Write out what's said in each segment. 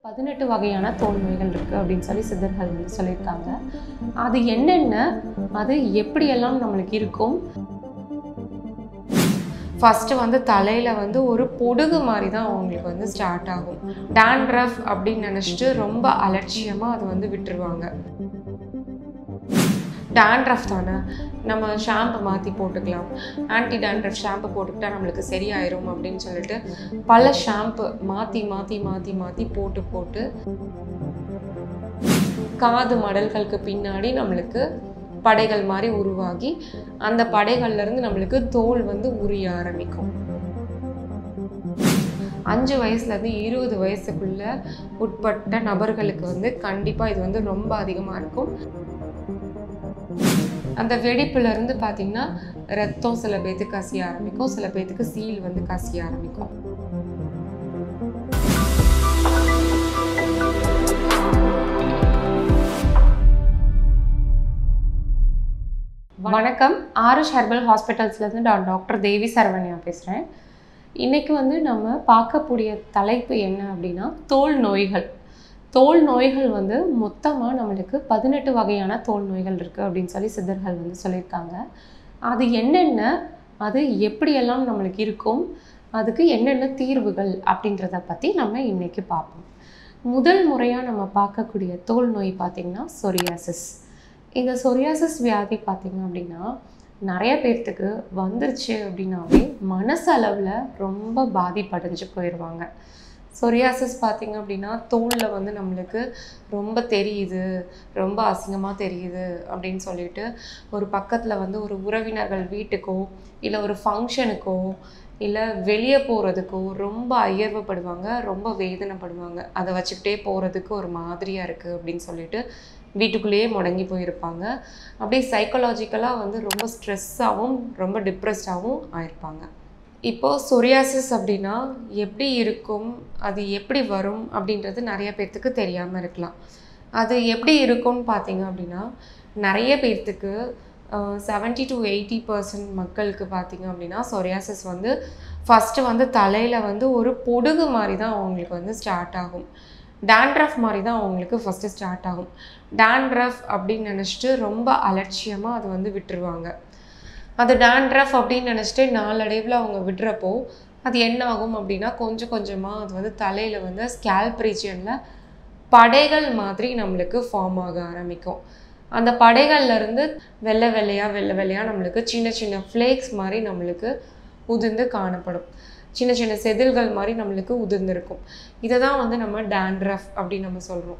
18 வகையான தோல் நோய்கள் இருக்குது அப்படின்னு சித்தர்கள் வந்து சொல்லியிருக்காங்க. அது என்னென்ன, அது எப்படியெல்லாம் நம்மளுக்கு இருக்கும்? ஃபஸ்ட்டு வந்து தலையில் வந்து ஒரு பொடுகு மாதிரி தான் அவங்களுக்கு வந்து ஸ்டார்ட் ஆகும். டாண்ட்ரஃப் அப்படின்னு நினச்சிட்டு ரொம்ப அலட்சியமாக அது வந்து விட்டுருவாங்க. டாண்ட்ரஃப் தானே, நம்ம ஷாம்பு மாற்றி போட்டுக்கலாம், ஆன்டி டாண்ட்ரஃப் ஷாம்பு போட்டுக்கிட்டா நம்மளுக்கு சரியாயிரும் அப்படின்னு சொல்லிட்டு பல ஷாம்பு மாற்றி மாற்றி மாற்றி மாற்றி போட்டு காது மடல்களுக்கு பின்னாடி நம்மளுக்கு படைகள் மாதிரி உருவாகி அந்த படைகள்லேருந்து நம்மளுக்கு தோல் வந்து உரிய ஆரம்பிக்கும். 5 வயசுலேருந்து 20 வயசுக்குள்ள உட்பட்ட நபர்களுக்கு வந்து கண்டிப்பாக இது வந்து ரொம்ப அதிகமாக இருக்கும். அந்த வெடிப்புலேருந்து பார்த்திங்கன்னா ரத்தம் சில பேர்த்துக்கு கசிய ஆரம்பிக்கும், சில பேர்த்துக்கு சீல் வந்து கசிய ஆரம்பிக்கும். வணக்கம், ஆருஷ் ஹெர்பல் ஹாஸ்பிட்டல்ஸ்லேருந்து டாக்டர் தேவி சரவண்யா பேசுகிறேன். இன்றைக்கி வந்து நம்ம பார்க்கக்கூடிய தலைப்பு என்ன அப்படின்னா தோல் நோய்கள். தோல் நோய்கள் வந்து மொத்தமாக நம்மளுக்கு 18 வகையான தோல் நோய்கள் இருக்குது அப்படின்னு சித்தர்கள் வந்து சொல்லியிருக்காங்க. அது என்னென்ன, அது எப்படியெல்லாம் நம்மளுக்கு இருக்கும், அதுக்கு என்னென்ன தீர்வுகள் அப்படின்றத பற்றி நம்ம இன்றைக்கி பார்ப்போம். முதல் முறையாக நம்ம பார்க்கக்கூடிய தோல் நோய் பார்த்திங்கன்னா சொரியாசிஸ். இந்த சொரியாசிஸ் வியாதி பார்த்திங்க அப்படின்னா நிறைய பேர்த்துக்கு வந்துருச்சு அப்படின்னாவே மனசளவில் ரொம்ப பாதிப்படைஞ்சு போயிடுவாங்க. சொரியாசிஸ் பார்த்திங்க அப்படின்னா தோலில் வந்து நம்மளுக்கு ரொம்ப தெரியுது, ரொம்ப அசிங்கமாக தெரியுது அப்படின்னு சொல்லிட்டு ஒரு பக்கத்தில் வந்து ஒரு உறவினர்கள் வீட்டுக்கோ இல்லை ஒரு ஃபங்க்ஷனுக்கோ இல்லை வெளியே போகிறதுக்கோ ரொம்ப அயர்வுப்படுவாங்க, ரொம்ப வேதனைப்படுவாங்க. அதை வச்சுக்கிட்டே போகிறதுக்கு ஒரு மாதிரியாக இருக்குது அப்படின்னு சொல்லிட்டு வீட்டுக்குள்ளேயே முடங்கி போயிருப்பாங்க. அப்படியே சைக்கலாஜிக்கலாக வந்து ரொம்ப ஸ்ட்ரெஸ்ஸாகவும் ரொம்ப டிப்ரெஸ்டாகவும் ஆயிருப்பாங்க. இப்போது சொரியாசிஸ் அப்படின்னா எப்படி இருக்கும், அது எப்படி வரும் அப்படின்றது நிறைய பேர்த்துக்கு தெரியாமல் இருக்கலாம். அது எப்படி இருக்கும்னு பார்த்தீங்க அப்படின்னா நிறைய பேர்த்துக்கு 70 to 80% மக்களுக்கு பார்த்திங்க அப்படின்னா சொரியாசிஸ் வந்து ஃபஸ்ட்டு வந்து தலையில் வந்து ஒரு பொடுகு மாதிரி தான் அவங்களுக்கு வந்து ஸ்டார்ட் ஆகும். டாண்ட்ரஃப் மாதிரி தான் அவங்களுக்கு ஃபஸ்ட்டு ஸ்டார்ட் ஆகும். டாண்ட்ரஃப் அப்படின்னு நினச்சிட்டு ரொம்ப அலட்சியமாக அது வந்து விட்டுருவாங்க. அது டாண்ட்ரஃப் அப்படின்னு நினச்சிட்டு நாளடைவில் அவங்க விடுறப்போ அது என்ன ஆகும் அப்படின்னா கொஞ்சம் கொஞ்சமாக அது வந்து தலையில் வந்து ஸ்கேல்ப் ரீஜியனில் படைகள் மாதிரி நம்மளுக்கு ஃபார்ம் ஆக ஆரம்பிக்கும். அந்த படைகள்லேருந்து வெள்ளை வெள்ளையாக நம்மளுக்கு சின்ன சின்ன ஃப்ளேக்ஸ் மாதிரி நம்மளுக்கு உதிர்ந்து காணப்படும். சின்ன சின்ன செதில்கள் மாதிரி நம்மளுக்கு உதிர்ந்துருக்கும். இதை தான் வந்து நம்ம டாண்ட்ரஃப் அப்படின்னு நம்ம சொல்கிறோம்.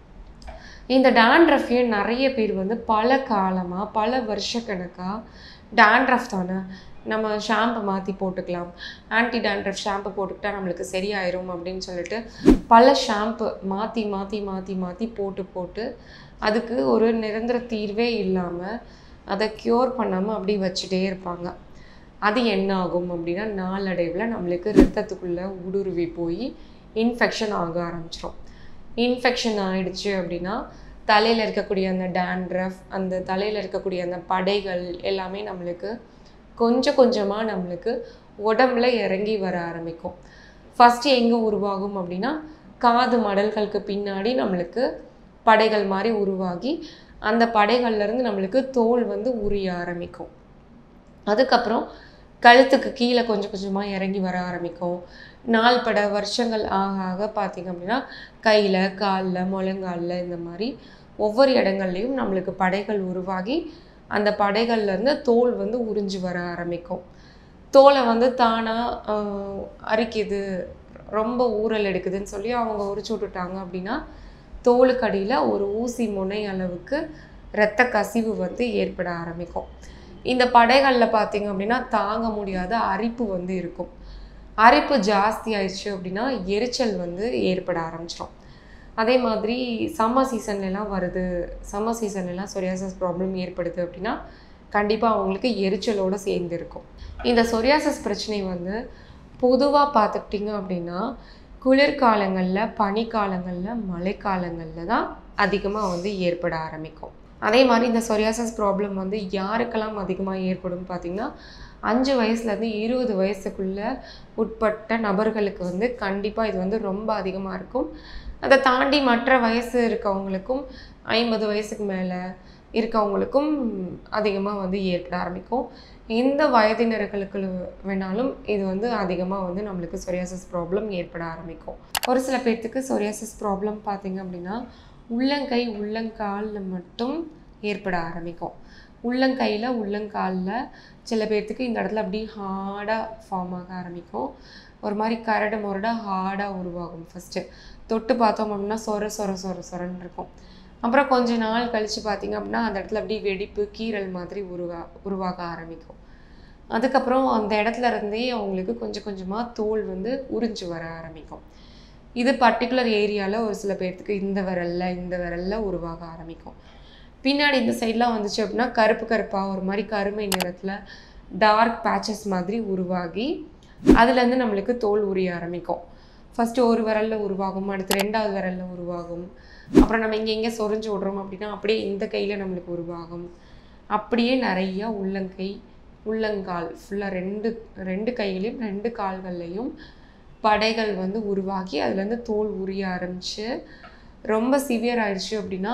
இந்த டாண்ட்ரஃபையும் நிறைய பேர் வந்து பல காலமாக பல வருஷக்கணக்காக டாண்ட்ரஃப் தானே, நம்ம ஷாம்பு மாற்றி போட்டுக்கலாம், ஆன்டி டாண்ட்ரஃப் ஷாம்பு போட்டுக்கிட்டா நம்மளுக்கு சரியாயிரும் அப்படின்னு சொல்லிட்டு பல ஷாம்பு மாற்றி மாற்றி மாற்றி மாற்றி போட்டு அதுக்கு ஒரு நிரந்தர தீர்வே இல்லாமல் அதை க்யூர் பண்ணாமல் அப்படி வச்சுட்டே இருப்பாங்க. அது என்ன ஆகும் அப்படின்னா நாளடைவில் நம்மளுக்கு ரத்தத்துக்குள்ளே ஊடுருவி போய் இன்ஃபெக்ஷன் ஆக ஆரம்பிச்சிடும். இன்ஃபெக்ஷன் ஆகிடுச்சு அப்படின்னா தலையில் இருக்கக்கூடிய அந்த டாண்ட்ரஃப், அந்த தலையில் இருக்கக்கூடிய அந்த படைகள் எல்லாமே நம்மளுக்கு கொஞ்சம் கொஞ்சமாக நம்மளுக்கு உடம்புல இறங்கி வர ஆரம்பிக்கும். ஃபஸ்ட்டு எங்கே உருவாகும் அப்படின்னா காது மடல்களுக்கு பின்னாடி நம்மளுக்கு படைகள் மாதிரி உருவாகி அந்த படைகள்லேருந்து நம்மளுக்கு தோல் வந்து உரிய ஆரம்பிக்கும். அதுக்கப்புறம் கழுத்துக்கு கீழே கொஞ்சம் கொஞ்சமாக இறங்கி வர ஆரம்பிக்கும். நாள்பட வருஷங்கள் ஆக ஆக பார்த்திங்க அப்படின்னா கையில், காலில், முழங்காலில் இந்த மாதிரி ஒவ்வொரு இடங்கள்லையும் நம்மளுக்கு படைகள் உருவாகி அந்த படைகள்லேருந்து தோல் வந்து உறிஞ்சி வர ஆரம்பிக்கும். தோலை வந்து தானாக அரிக்குது, ரொம்ப ஊறல் எடுக்குதுன்னு சொல்லி அவங்க உரிச்சு விட்டுட்டாங்க அப்படின்னா தோலுக்கடியில் ஒரு ஊசி முனை அளவுக்கு இரத்த கசிவு வந்து ஏற்பட ஆரம்பிக்கும். இந்த படைகளில் பார்த்திங்க அப்படின்னா தாங்க முடியாத அரிப்பு வந்து இருக்கும். அரிப்பு ஜாஸ்தி ஆயிடுச்சு அப்படின்னா எரிச்சல் வந்து ஏற்பட ஆரம்பிச்சிடும். அதே மாதிரி சம்மர் சீசன்லாம் வருது, சம்மர் சீசன்லாம் சொரியாசிஸ் ப்ராப்ளம் ஏற்படுது அப்படின்னா கண்டிப்பாக அவங்களுக்கு எரிச்சலோடு சேர்ந்து இருக்கும். இந்த சொரியாசிஸ் பிரச்சனை வந்து பொதுவாக பார்த்துக்கிட்டிங்க அப்படின்னா குளிர்காலங்களில், பனிக்காலங்களில், மழைக்காலங்களில் தான் அதிகமாக வந்து ஏற்பட ஆரம்பிக்கும். அதே மாதிரி இந்த சொரியாசிஸ் ப்ராப்ளம் வந்து யாருக்கெல்லாம் அதிகமாக ஏற்படும் பார்த்திங்கன்னா 5 வயசுலேருந்து 20 வயசுக்குள்ள உட்பட்ட நபர்களுக்கு வந்து கண்டிப்பாக இது வந்து ரொம்ப அதிகமாக இருக்கும். அதை தாண்டி மற்ற வயசு இருக்கவங்களுக்கும் 50 வயசுக்கு மேலே இருக்கவங்களுக்கும் அதிகமாக வந்து ஏற்பட ஆரம்பிக்கும். எந்த வயதினர்களுக்கு வேணாலும் இது வந்து அதிகமாக வந்து நம்மளுக்கு சொரியாசிஸ் ப்ராப்ளம் ஏற்பட ஆரம்பிக்கும். ஒரு சில பேர்த்துக்கு சொரியாசிஸ் ப்ராப்ளம் பார்த்திங்க அப்படின்னா உள்ளங்கை உள்ளங்காலில் மட்டும் ஏற்பட ஆரம்பிக்கும். உள்ளங்கையில் உள்ளங்காலில் சில பேர்த்துக்கு இந்த இடத்துல அப்படி ஹார்டாக ஃபார்ம் ஆக ஆரம்பிக்கும். ஒரு மாதிரி கரடு முரடாக ஹார்டாக உருவாகும். ஃபஸ்ட்டு தொட்டு பார்த்தோம் அப்படின்னா சொரன்னு இருக்கும். அப்புறம் கொஞ்ச நாள் கழித்து பார்த்திங்க அப்படின்னா அந்த இடத்துல அப்படி வெடிப்பு கீரல் மாதிரி உருவாக ஆரம்பிக்கும். அதுக்கப்புறம் அந்த இடத்துல இருந்தே அவங்களுக்கு கொஞ்சம் கொஞ்சமாக தோல் வந்து உறிஞ்சு வர ஆரம்பிக்கும். இது பர்டிகுலர் ஏரியாவில் ஒரு சில பேர்த்துக்கு இந்த விரலில் உருவாக ஆரம்பிக்கும். பின்னாடி இந்த சைட்லாம் வந்துச்சு அப்படின்னா கருப்பாக ஒரு மாதிரி கருமை நிறத்தில் டார்க் பேச்சஸ் மாதிரி உருவாகி அதுலேருந்து நம்மளுக்கு தோல் உரிய ஆரம்பிக்கும். ஃபஸ்ட்டு ஒரு விரலில் உருவாகும், அடுத்து 2வது விரலில் உருவாகும். அப்புறம் நம்ம இங்கே சொரிஞ்சு விட்றோம் அப்படின்னா அப்படியே இந்த கையில் நம்மளுக்கு உருவாகும். அப்படியே நிறையா உள்ளங்கை உள்ளங்கால் ஃபுல்லாக ரெண்டு கைகளையும் 2 கால்கள்லையும் படைகள் வந்து உருவாகி அதுலேருந்து தோல் உரிய ஆரம்பித்து ரொம்ப சிவியர் ஆயிடுச்சு அப்படின்னா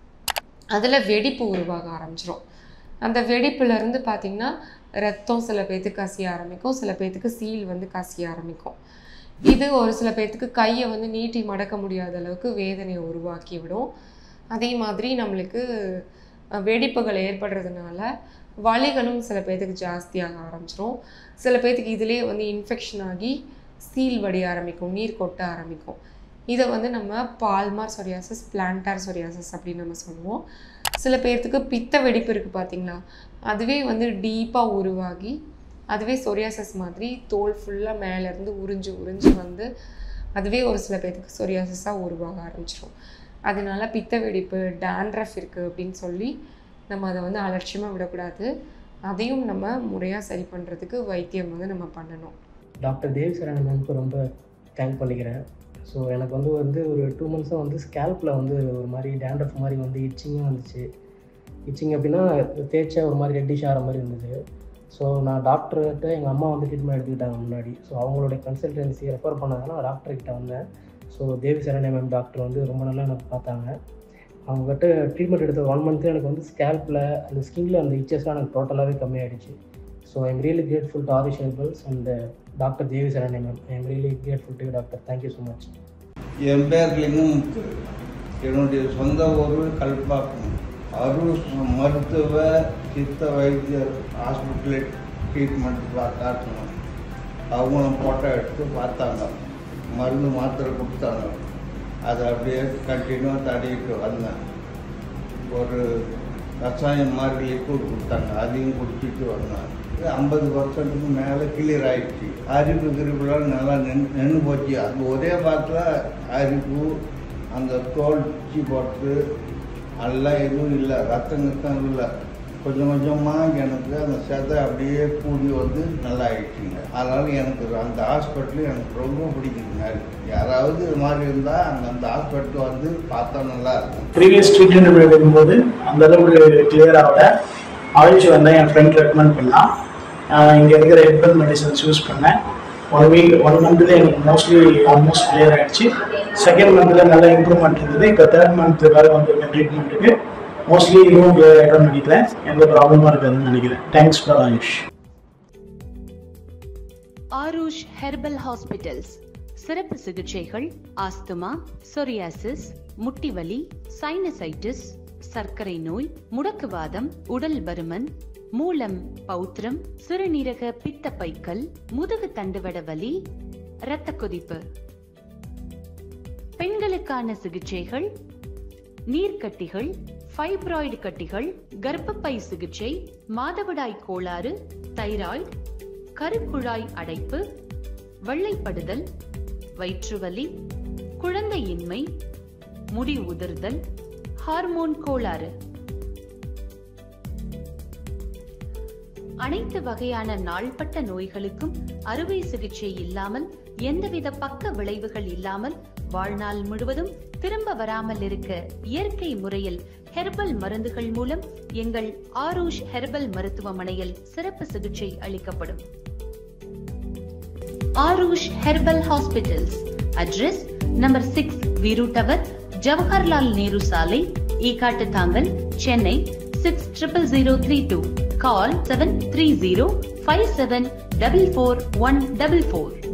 அதில் வெடிப்பு உருவாக ஆரம்பிச்சிடும். அந்த வெடிப்புலேருந்து பார்த்திங்கன்னா ரத்தம் சில பேர்த்துக்கு கசிய ஆரம்பிக்கும், சில பேர்த்துக்கு சீல் வந்து கசிய ஆரம்பிக்கும். இது ஒரு சில பேர்த்துக்கு கையை வந்து நீட்டி மடக்க முடியாத அளவுக்கு வேதனையை உருவாக்கி விடும். அதே மாதிரி நம்மளுக்கு வெடிப்புகள் ஏற்படுறதுனால வலிகளும் சில பேர்த்துக்கு ஜாஸ்தியாக ஆரம்பிச்சிடும். சில பேர்த்துக்கு இதிலே வந்து இன்ஃபெக்ஷன் ஆகி சீல் வடிய ஆரம்பிக்கும், நீர் கொட்ட ஆரம்பிக்கும். இதை வந்து நம்ம பால்மார் சொரியாசிஸ், பிளான்டார் சொரியாசிஸ் அப்படின்னு நம்ம சொல்லுவோம். சில பேர்த்துக்கு பித்த வெடிப்பு இருக்குது பார்த்திங்களா, அதுவே வந்து டீப்பாக உருவாகி அதுவே சொரியாசிஸ் மாதிரி தோல் ஃபுல்லாக மேலேருந்து உறிஞ்சு வந்து அதுவே ஒரு சில பேர்த்துக்கு சொரியாசிஸாக உருவாக ஆரம்பிச்சிடும். அதனால பித்த வெடிப்பு டேண்ட்ரஃப் இருக்குது அப்படின்னு சொல்லி நம்ம அதை வந்து அலட்சியமாக விடக்கூடாது. அதையும் நம்ம முறையாக சரி பண்ணுறதுக்கு வைத்தியம் வந்து நம்ம பண்ணணும். டாக்டர் தேவி சரவணன் மேம்க்கு ரொம்ப தேங்க் பண்ணிக்கிறேன். ஸோ எனக்கு வந்து ஒரு 2 monthஸாக வந்து ஸ்கேல்பில் வந்து ஒரு மாதிரி டேண்ட்ரஃப் மாதிரி வந்து இச்சிங்காக வந்துச்சு. இச்சிங் அப்படின்னா தேய்ச்சா ஒரு மாதிரி ரெட்டிஷ் ஆகிற மாதிரி இருந்தது. ஸோ நான் டாக்டர்கிட்ட எங்கள் அம்மா வந்து ட்ரீட்மெண்ட் எடுத்துக்கிட்டாங்க முன்னாடி. ஸோ அவங்களுடைய கன்சல்டன்சி ரெஃபர் பண்ணாங்கன்னா நான் டாக்டர்கிட்ட வந்தேன். So Devi Saravanan ma'am doctor வந்து ரொம்ப நல்லா எனக்கு பார்த்தாங்க. அவங்ககிட்ட ட்ரீட்மெண்ட் எடுத்த 1 month எனக்கு வந்து ஸ்கேல்பில் அந்த ஸ்கின்னில் அந்த இச்சஸ்லாம் எனக்கு டோட்டலாகவே கம்மியாகிடுச்சு. So I am really grateful to Aarish herbals and doctor Devi Saravanan ma'am. I am really grateful to doctor. Thank you so much. என் பேர் லிங்கமுத்து. என்னுடைய சொந்த ஊர் கல்பாக்கம். அரூர் மருத்துவ சித்த வைத்தியர் ஹாஸ்பிட்டலில் ட்ரீட்மெண்ட் காட்டணும். அவங்களும் ஃபோட்டோ எடுத்து பார்த்தாங்க, மருந்து மாத்திரை கொடுத்தாங்க. அதை அப்படியே கண்டினியூவாக தடவிட்டு வந்தேன். ஒரு ரசாயனம் மாதிரி லிக்விட் கொடுத்தாங்க, அதையும் குடிச்சிட்டு வந்தேன். 50% மேலே கிளியர் ஆகிடுச்சு. கிரிப்புலாம் நல்லா நின்று போச்சு. அது ஒரே பாட்டில் அரிப்பு, அந்த தோல்ச்சி போட்டு எல்லாம் எதுவும் இல்லை, ரத்தம் இல்லை. கொஞ்சம் கொஞ்சமாக எனக்கு அந்த செதை அப்படியே கூடி வந்து நல்லா ஆகிடுச்சிங்க. அதனால் எனக்கு அந்த ஹாஸ்பிட்டலு எனக்கு ரொம்ப பிடிக்குதுங்க. யாராவது இது மாதிரி இருந்தால் அந்த ஹாஸ்பிட்டல் வந்து பார்த்தா நல்லா இருக்கும். ப்ரீவியஸ் ட்ரீட்மெண்ட் எடுக்கும்போது அந்த அளவுக்கு கிளியராக ஆயுஷ் வந்து என் ஃப்ரெண்ட் ரெக்கமெண்ட் பண்ணால் இங்கே இருக்கிற ஹெர்பல் மெடிசன்ஸ் யூஸ் பண்ணேன். 1 monthல எனக்கு ஆல்மோஸ்ட் கிளியர் ஆகிடுச்சு. செகண்ட் மந்தில் நல்ல இம்ப்ரூவ்மெண்ட் இருந்தது. இப்போ 3rd month வேறு வந்துருக்கேன் ட்ரீட்மெண்ட்டுக்கு. மோஸ்ட்லி இதுவும் கிளியர் ஆகிடும்னு நினைக்கிறேன். எந்த ப்ராப்ளமாக இருக்காதுன்னு நினைக்கிறேன். Thanks for Ayush. Aarush herbal hospitals சிறப்பு சிகிச்சைகள் ஆஸ்துமா, சொரியாசிஸ், முட்டிவலி, சைனசைட்டிஸ், சர்க்கரை நோய், முடக்குவாதம், உடல் பருமன், மூலம், பௌத்திரம், சிறுநீரக பித்தப்பைக்கல், முதுகு தண்டுவட வலி, இரத்த கொதிப்பு. பெண்களுக்கான சிகிச்சைகள் நீர்க்கட்டிகள், ஃபைப்ராய்டு கட்டிகள், கர்ப்பப்பை சிகிச்சை, மாதவிடாய் கோளாறு, தைராய்டு, கருக்குழாய் அடைப்பு, வெள்ளைப்படுதல், வயிற்றுவலி, குழந்தையின்மை, முடி உதிர்தல், ஹார்மோன் கோளாறு. அனைத்து வகையான நாள்பட்ட நோய்களுக்கும் அறுவை சிகிச்சை இல்லாமல், எந்தவித பக்க விளைவுகள் இல்லாமல், வாழ்நாள் முழுவதும் திரும்ப வராமல் இருக்க இயற்கை முறையில் ஹெர்பல் மருந்துகள் மூலம் எங்கள் ஆருஷ் ஹெர்பல் மருத்துவமனையில் சிறப்பு சிகிச்சை அளிக்கப்படும். Aarush herbal hospitals. Address number 6 Veeru tower, Jawaharlal Nehru சாலை, ஈகாட்டு தாங்கல், சென்னை 600032. Call 730 5744 144.